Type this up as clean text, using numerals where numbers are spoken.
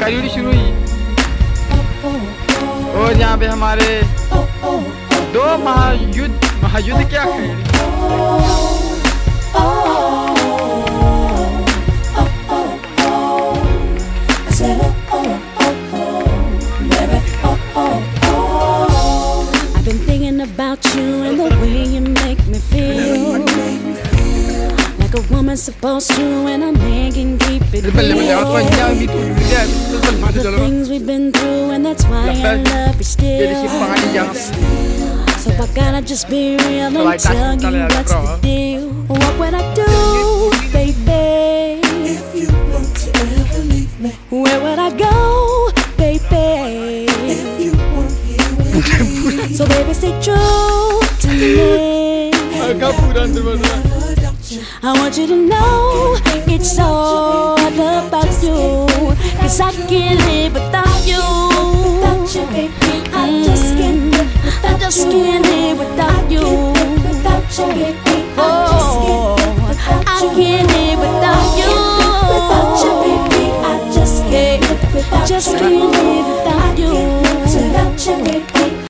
चिकनकारी शुरू हुई और यहाँ पे हमारे दो महायुद्ध क्या खेल। I've been thinking about you and the way you make me feel like a woman's supposed to, and a man can keep it real. The things we've been through, and that's why I love you still. So I gotta just be real and tell you what's the deal. What would I do, baby, if you were to ever leave me? Where would I go, baby, if you weren't here with me? So baby, stay true to me. I want you to know it's all about you, 'cause I can't live without you. Without you, baby, I just can't live without you. Without you, baby.